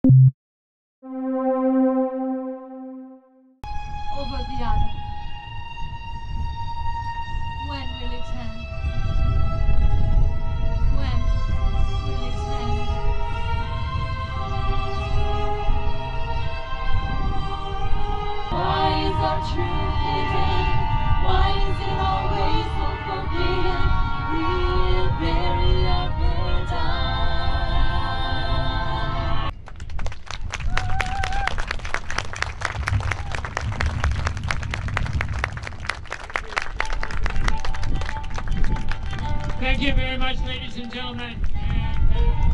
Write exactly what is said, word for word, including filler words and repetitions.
Over the other. When will it end? When will it end? Why is our truth hidden? Why is it always so forbidden? We'll bury our die. Thank you very much, ladies and gentlemen. And, uh,